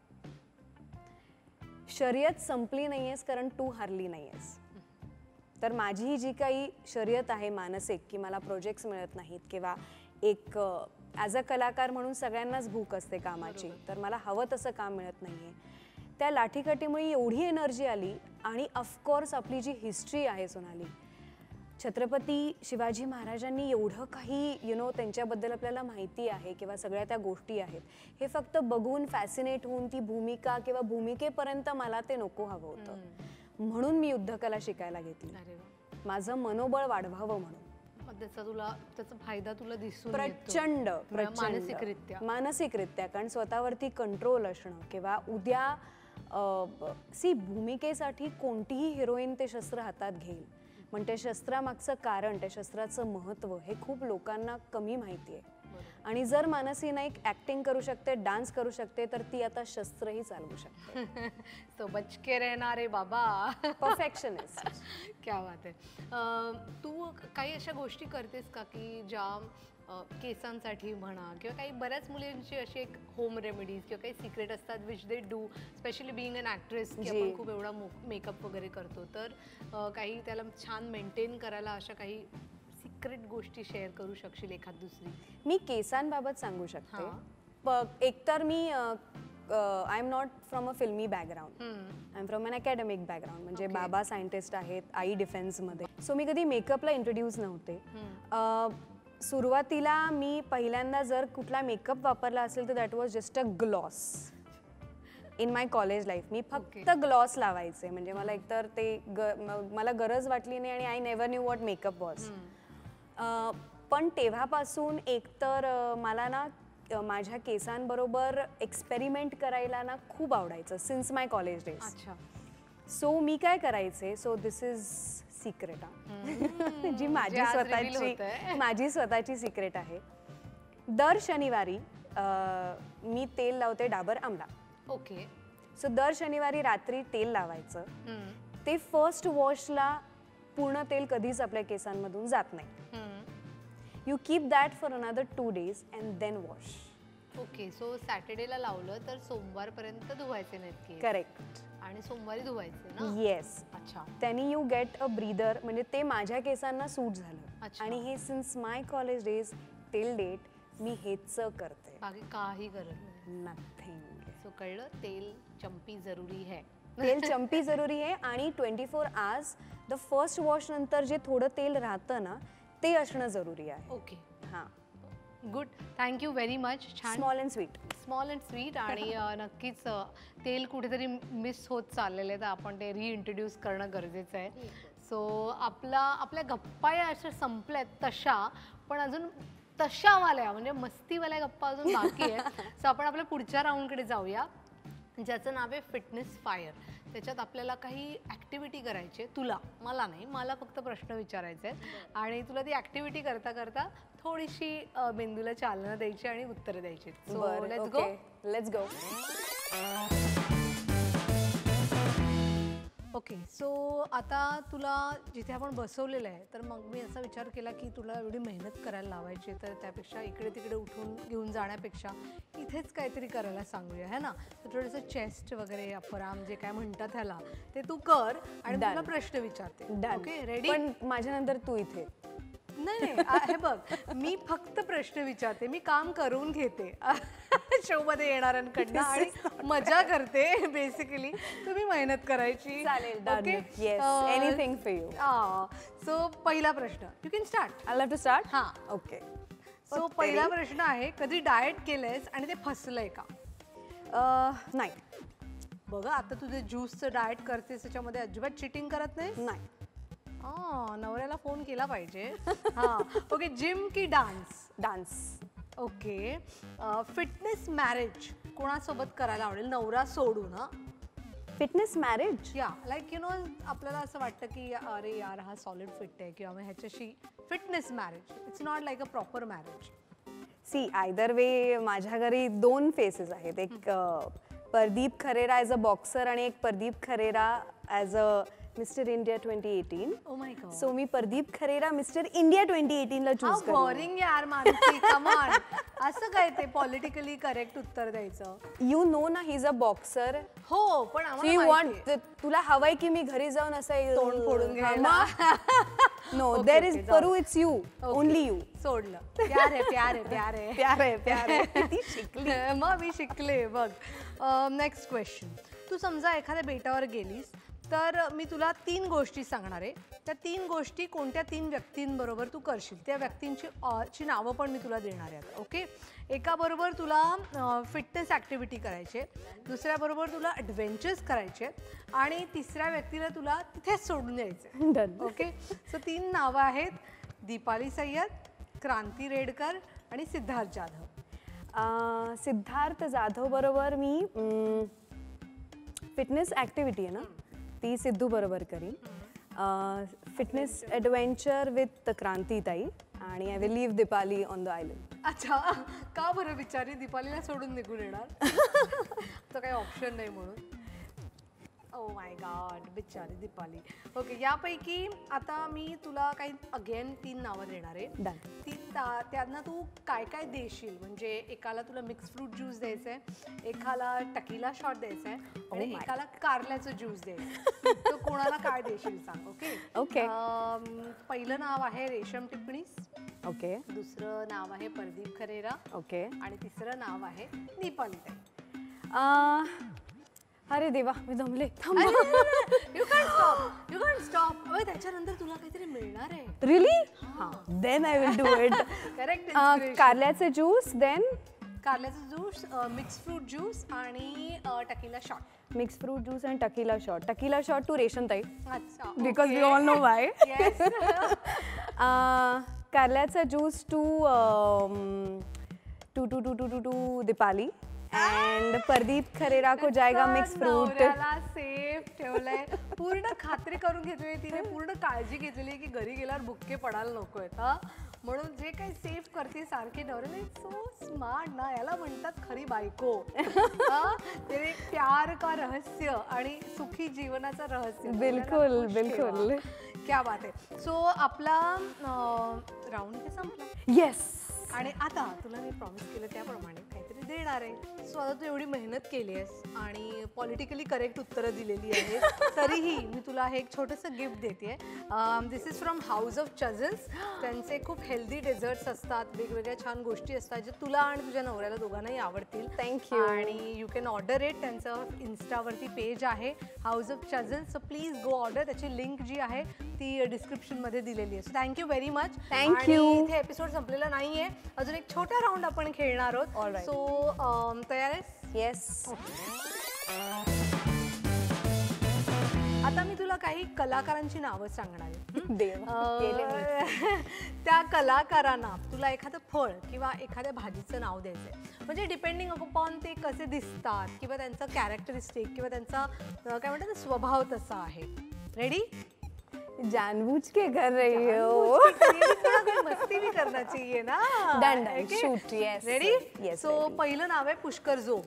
शर्यत संपली नाही आहेस कारण तू हारली नाही आहेस. तर माझी जी काही शर्यत आहे मानसिक की मला प्रोजेक्ट्स मिळत नाहीत किंवा एक ॲज अ कलाकार म्हणून सगळ्यांनाच भूक असते कामाची, तर मला हवं तसं काम मिळत नाही आहे. त्या लाठीकाठीमुळे एवढी एनर्जी आली आणि ऑफकोर्स आपली जी हिस्ट्री आहे सोनाली, छत्रपती शिवाजी महाराजांनी एवढं काही यु नो त्यांच्याबद्दल आपल्याला माहिती आहे किंवा सगळ्या त्या गोष्टी आहेत, हे फक्त बघून फॅसिनेट होऊन ती भूमिका किंवा भूमिकेपर्यंत मला ते नको हवं होतं. म्हणून मी युद्धकला शिकायला घेतली, माझं मनोबळ वाढवावं म्हणून. त्याचा तुला त्याचा फायदा तुला दिसून प्रचंड मानसिकरित्या मानसिकरित्या कारण स्वतःवरती कंट्रोल असणं किंवा उद्या सी भूमिकेसाठी कोणतीही हिरोईन ते शस्त्र हातात घेईल, पण त्या शस्त्रामागचं कारण, त्या शस्त्राचं महत्त्व हे खूप लोकांना कमी माहिती आहे. आणि जर मानसी नाईक ॲक्टिंग करू शकते, डान्स करू शकते, तर ती आता शस्त्रही चालवू शकते. तो बचके रहना रे बाबा, परफेक्शनिस्ट. क्या बात आहे. तू काही अशा गोष्टी करतेस का की ज्या केसांसाठी म्हणा किंवा काही बऱ्याच मुलींची अशी एक होम रेमेडीज किंवा काही सिक्रेट असतात which they do, specially being an actress की आपण खूप एवढा मेकअप वगैरे करतो, तर काही त्याला छान मेंटेन करायला अशा काही सिक्रेट गोष्टी शेअर करू शकशील एखाद दुसरी? मी केसांबाबत सांगू शकते. एकतर मी I am not from a filmy background, I am from an academic background. म्हणजे बाबा सायंटिस्ट आहेत, आई डिफेन्समध्ये, सो मी कधी मेकअपला इंट्रोड्यूस नव्हते. सुरुवातीला मी पहिल्यांदा जर कुठला मेकअप वापरला असेल तर that was just a gloss in my college life. मी फक्त ग्लॉस लावायचे, म्हणजे मला एकतर ते ग मला गरज वाटली नाही आणि I never knew what makeup was. पण तेव्हापासून एकतर मला ना माझ्या केसांबरोबर एक्सपेरिमेंट करायला ना खूप आवडायचं सिन्स माय कॉलेज डेज. अच्छा. सो मी काय करायचे, सो दिस इज सिक्रेट आहे जी माझी स्वतःची माझी स्वतःची सिक्रेट आहे. दर शनिवारी मी तेल लावते डाबर आमला. ओके. सो दर शनिवारी रात्री तेल लावायचं. ते फर्स्ट वॉशला पूर्ण तेल कधीच आपल्या केसांमधून जात नाही. You keep that for another two days and then wash. Okay. So सॅटर्डेला लावलं तर सोमवारपर्यंत धुवायचे नाहीत. करेक्ट. आणि सोमवारी धुवायचे ना? येस. अच्छा. त्यांनी यू गेट अ ब्रीदर, म्हणजे ते माझ्या केसांना सूट झालं. आणि हे since my college days till date मी हेच करते, बाकी काही गरज नाही. नथिंग. सो कळलं, तेल चंपी जरुरी है. तेल चंपी जरुरी आहे. आणि twenty four hours the first wash नंतर जे थोडं तेल राहतं ना ते असणं जरुरी आहे. ओके. हां. गुड. Thank you very much. छान. Small and sweet. Small and sweet. आणि नक्कीच तेल कुठेतरी मिस होत चाललेलं आहे, तर आपण ते रिइंट्रोड्यूस करणं गरजेचं आहे. सो आपला आपल्या गप्पा या अशा संपल्यात तशा, पण अजून तशावाल्या म्हणजे मस्तीवाल्या गप्पा अजून बाकी आहेत. सो आपण आपल्या पुढच्या राऊंडकडे जाऊया, ज्याचं नाव आहे फिटनेस फायर. त्याच्यात आपल्याला काही ॲक्टिव्हिटी करायची आहे. तुला, मला नाही, मला फक्त प्रश्न विचारायचे आहेत आणि तुला ती ॲक्टिव्हिटी करता करता थोडीशी मेंदूला चालना द्यायची आणि उत्तरं द्यायची. So let's go. Let's go. Okay. So आता तुला जिथे आपण बसवलेलं आहे, तर मग मी असा विचार केला की तुला एवढी मेहनत करायला लावायची, तर त्यापेक्षा इकडे तिकडे उठून घेऊन जाण्यापेक्षा इथेच काहीतरी करायला सांगूया, है ना? तर थोडंसं चेस्ट वगैरे अपराम जे काय म्हणतात ह्याला ते तू कर आणि तुला प्रश्न विचारते. ओके. रेडी? पण माझ्यानंतर तू इथे. नाही नाही, हे बघ, मी फक्त प्रश्न विचारते, मी काम करून घेते शो मध्ये येणाऱ्यांकडनं आणि मजा करते बेसिकली. तुम्ही मेहनत करायची. चालेल. Okay. Yes, anything for you. So पहिला प्रश्न, you can start. I love to start. हां. ओके. सो पहिला प्रश्न आहे, कधी डाएट केलंयस आणि ते फसलंय का? नाही. बघा, आता तुझे ज्यूसचं डाएट करतेस, त्याच्यामध्ये अजिबात चिटिंग करत नाही. नाही. नवऱ्याला फोन केला पाहिजे. हां. ओके. जिम की dance? Dance. Okay. Fitness marriage कोणासोबत करायला आवडेल, नवरा सोडून? हा. Fitness marriage? या लाईक यु नो, आपल्याला असं वाटतं की अरे यार हा सॉलिड फिट आहे किंवा मग ह्याच्याशी fitness marriage. It's not like a proper marriage. See either way माझ्या घरी दोन फेसेस आहेत. एक Pradeep Kharera as a boxer आणि एक Pradeep Kharera as a Mister India twenty eighteen. Oh my God. So मी Pradeep Kharera Mister India twenty eighteen ला चूज करेन. बोरिंग यार मानसी, कम ऑन. असं काय ते पॉलिटिकली करेक्ट उत्तर द्यायचं? यू नो ना ही इज अ बॉक्सर. हो पण यू आम्हाला वॉन्ट माहितीये. तुला हवाय की मी घरी जाऊन असं तोंड फोडून घ्यायला. No Okay, there okay, is जाऊ. Paru it's you only you. सोडलं. प्यार आहे प्यार आहे प्यार आहे प्यार आहे प्यार आहे. ती शिकली. मग मी शिकले बघ. Next question. तू समजा एखाद्या बेटावर गेलीस तर मी तुला तीन गोष्टी सांगणार आहे. त्या तीन गोष्टी कोणत्या तीन व्यक्तींबरोबर तू करशील त्या व्यक्तींची अ, ची नावं पण मी तुला देणार आहे. ओके. एकाबरोबर तुला फिटनेस ॲक्टिव्हिटी करायची आहे, दुसऱ्याबरोबर तुला ॲडव्हेंचर्स करायचे आणि तिसऱ्या व्यक्तीला तुला तिथेच सोडून यायचं. Done. ओके. सो तीन नावं आहेत. दीपाली सय्यद, क्रांती रेडकर आणि सिद्धार्थ जाधव. अं, सिद्धार्थ जाधव बरोबर मी फिटनेस ॲक्टिव्हिटी आहे ना ती सिद्धू बरोबर करीन. फिटनेस ॲडव्हेंचर विथ क्रांतीताई आणि I will leave Deepali on the island. अच्छा, का बरं बिचारी दीपालीला सोडून निघून येणार? तर काही ऑप्शन नाही म्हणून. ओ माय गॉड, बिचारी दीपाली. ओके. यापैकी आता मी तुला काही अगेन तीन नावं देणार आहे. Done. ती ता- त्यांना तू काय काय देशील? म्हणजे एकाला तुला मिक्स फ्रूट ज्यूस द्यायचं आहे, एकाला टकीला शॉट द्यायचा आहे आणि my एकाला कारल्याचं ज्यूस द्यायचं. तर कोणाला काय देशील सांग. ओके. Okay. अम, पहिलं नाव आहे रेशम टिप्पणीस, ओके दुसरं नाव आहे प्रदीप खरेरा ओके. आणि तिसरं नाव आहे दीपाली. अरे देवा मी जमले. You can stop you can stop. अबे त्याच्यानंतर तुला काहीतरी मिळणार आहे. Really? Then I will do it. Correct. कारल्याचे ज्यूस देन कारल्याचं ज्यूस, मिक्स फ्रूट ज्यूस आणि tequila shot. Mix fruit juice and tequila shot. Tequila shot to रेशमताई अच्छा. Because we all know why. Yes. कारल्याचा juice to to to to to to to Deepali and Pradeep Kharera को जाएगा mix fruit. Safe ठेवलंय. पूर्ण खात्री करून घेतली तिने, पूर्ण काळजी घेतलेली की घरी गेल्यावर बुक्के पडायला नको आहेत. हा म्हणून जे काही सेफ करते सारखे नवऱ्याला. सो स्मार्ट ना, याला म्हणतात खरी बायको. हा, ते प्यार का रहस्य आणि सुखी जीवनाचं रहस्य. बिलकुल बिलकुल. क्या बात आहे. सो आपला राऊंड इथे संपला. येस. आणि आता तुला मी प्रॉमिस केलं त्याप्रमाणे काहीतरी देणार आहे. सो आता तू एवढी मेहनत केली आहेस आणि पॉलिटिकली करेक्ट उत्तरं दिलेली आहेत, तरीही मी तुला हे एक छोटंसं गिफ्ट देते. This is from House of Chuzzles. त्यांचे खूप हेल्दी डेझर्ट्स असतात, वेगवेगळ्या छान गोष्टी असतात जे तुला आणि तुझ्या नवऱ्याला दोघांनाही आवडतील. थँक्यू. आणि यू कॅन ऑर्डर इट. त्यांचं इन्स्टावरती पेज आहे House of Chuzzles. So please go order. त्याची लिंक जी आहे ती डिस्क्रिप्शनमध्ये दिलेली आहे. So thank you very much. Thank you. इथे एपिसोड संपलेला नाही आहे, अजून एक छोटा राऊंड आपण खेळणार आहोत. Alright. सो तयार आहेस? येस. आता मी तुला काही कलाकारांची नावं सांगणार आहे. देवा केले मी. अं, त्या कलाकारांना तुला एखादं फळ किंवा एखाद्या भाजीचं नाव द्यायचंय. म्हणजे डिपेंडिंग अपॉन ते कसे दिसतात किंवा त्यांचं कॅरेक्टरिस्टिक किंवा त्यांचा अं, काय म्हणतात ना, स्वभाव तसा आहे. रेडी? जानबूझ के कर रही हो. मस्ती भी करना चाहिए ना. Done, done. Shoot, yes. Ready? Yes, so ready. पहिलं नाव आहे पुष्कर जोग.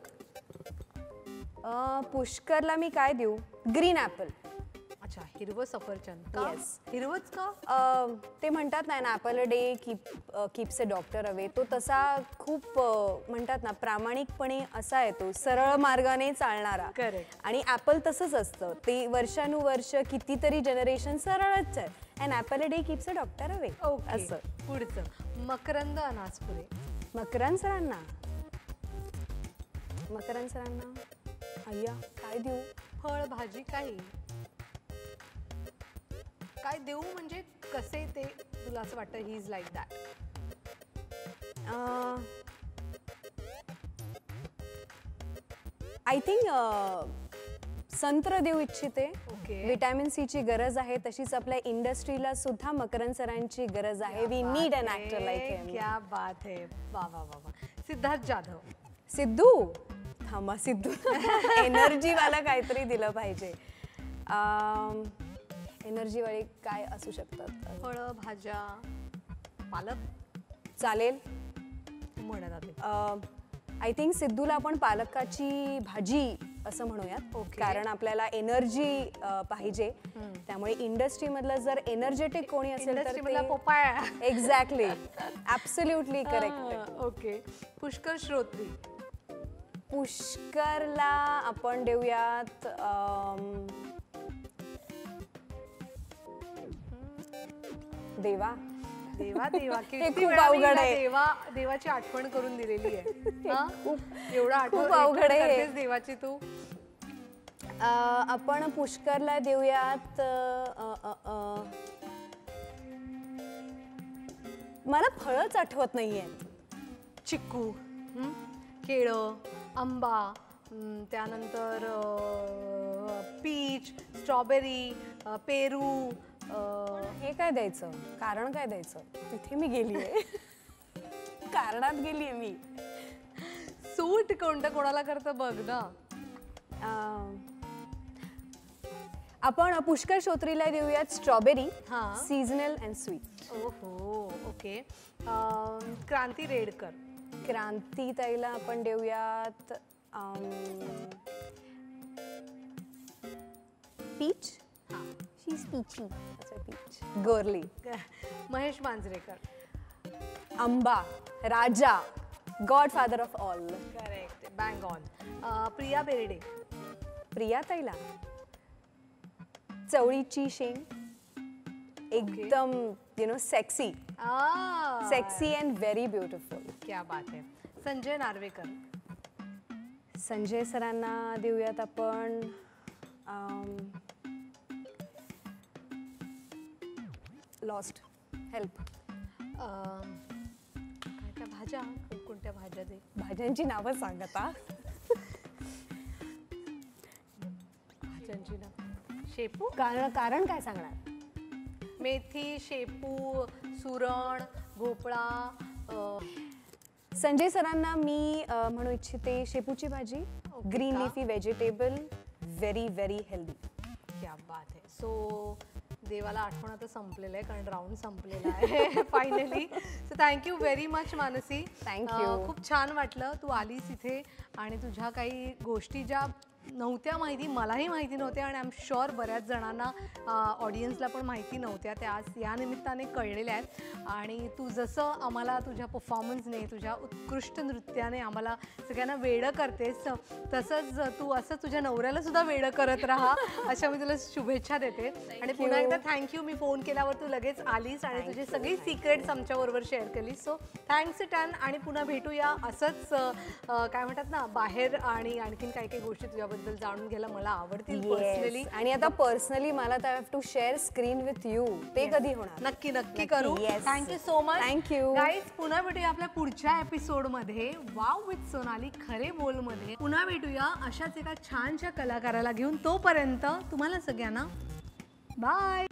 अं, पुष्करला मी काय देऊ? Green apple. अच्छा, हिरवं सफरचंद का? Yes. हिरवंच का? अं, ते म्हणतात ना apple a day keep keeps a doctor away. तो तसा खूप अं, म्हणतात ना प्रामाणिकपणे असा येतो, सरळ मार्गाने चालणारा. Correct. आणि ॲपल तसंच असतं, ते वर्षानुवर्ष कितीतरी जनरेशन सरळच आहे. And apple a day keeps a doctor away. Okay. असं. पुढचं मकरंद अनासपुरे. मकरन सरांना मकरन सरांना अय्या काय देऊ? फळ भाजी काही काय देऊ म्हणजे कसे ते तुला असं वाटतं he is like that? I think संत्र देऊ इच्छिते. ओके. विटॅमिन सी ची गरज आहे, तशीच आपल्या इंडस्ट्रीला सुद्धा मकरन सरांची गरज आहे. We need an actor like him. क्या बात है. वा वा वा वा. सिद्धार्थ जाधव. सिद्धू थांबा सिद्धू एनर्जी वाला काहीतरी दिलं पाहिजे. एनर्जी वाले काय असू शकतात? फळं भाज्या पालक चालेल. म्हणत आले. आय थिंक सिद्धूला आपण पालकाची भाजी असं म्हणूयात. Okay. कारण आपल्याला एनर्जी पाहिजे, त्यामुळे इंडस्ट्री मधलं जर एनर्जेटिक कोणी असेल तर इंडस्ट्री मधला papaya. Exactly, absolutely correct. Okay. Pushkar Shrotri. पुष्करला आपण देऊयात अम, देवा. देवा देवा हे किती खूप वेळा मी अवघड हिला आहे. देवा देवाची आठवण करून दिलेली आहे. हा? एवढं आठवण खूप अवघड आहे. करतेस देवाची तू. अ, आपण पुष्करला देऊयात अ, अ, अ, मला फळच आठवत नाहीये. चिक्कू, हं? केळं, आंबा, हं, त्यानंतर पीच, स्ट्रॉबेरी, अ, पेरू, अ, हे काय द्यायचं, कारण काय द्यायचं, तिथे मी गेलीये. कारणात गेलीये मी. सूट कोणतं कोणाला करतं बघ ना. अ, आपण पुष्कर श्रोत्रीला देऊयात स्ट्रॉबेरी, हा. Seasonal and sweet. ओहो. ओके. अं, क्रांती रेडकर. क्रांती ताईला आपण देऊयात पीच. She's peachy. पीच गोरली. महेश मांजरेकर. आंबा, राजा, godfather of all. Correct. Bang on. Priya Berde. Priya ताईला चवळीची शेंग, एकदम यु नो सेक्सी, आ, सेक्सी अँड व्हेरी ब्युटिफुल. क्या बात है. संजय नार्वेकर. संजय सरांना देऊयात आपण लॉस्ट. हेल्प. अं, काय त्या भाज्या कोणत्या भाज्या दे. भाज्यांची नावं सांगता. भाज्यांची ना. शेपू, कारण कारण काय सांगणार. मेथी, शेपू, सुरण, भोपळा. अं, संजय सरांना मी अ, म्हणू इच्छिते शेपूची भाजी, Okay ग्रीन का? Leafy vegetable, very very healthy. क्या बात आहे. सो देवाला आठवण आता संपलेलं आहे कारण राऊंड संपलेला आहे finally. So thank you very much Mansi. Thank अं, you. खूप छान वाटलं तू आलीस इथे आणि तुझ्या काही गोष्टी ज्या नव्हत्या माहिती, मलाही माहिती नव्हत्या आणि आय एम शुअर बऱ्याच जणांना ऑडियन्सला पण माहिती नव्हत्या, त्या आज या निमित्ताने कळलेल्या आहेत. आणि तू जसं आम्हाला तुझ्या परफॉर्मन्सने, तुझ्या उत्कृष्ट नृत्याने आम्हाला सगळ्यांना वेडं करतेस, तसंच तू असं तुझ्या नवऱ्याला सुद्धा वेडं करत राहा अशा मी तुला शुभेच्छा देते. आणि पुन्हा एकदा थँक्यू. मी फोन केल्यावर तू लगेच आलीस आणि तुझे सगळी सिक्रेट्स आमच्याबरोबर शेअर केलीस. So thanks ton. आणि पुन्हा भेटूया असंच अ, अ, काय म्हणतात ना, बाहेर आणि आणखीन काही काही गोष्टी तुझ्याबद्दल जाणून घ्यायला मला आवडतील पर्सनली. आणि आता पर्सनली मला तर have to share screen with you. ते कधी होणार. नक्की नक्की करू. yes. Thank you so much. Thank-you. Guys, पुन्हा भेटूया आपल्या पुढच्या एपिसोडमध्ये वाव विथ सोनाली खरे बोलमध्ये. पुन्हा भेटूया अशाच एका छानशा कलाकाराला घेऊन. तोपर्यंत तुम्हाला सगळ्यांना बाय.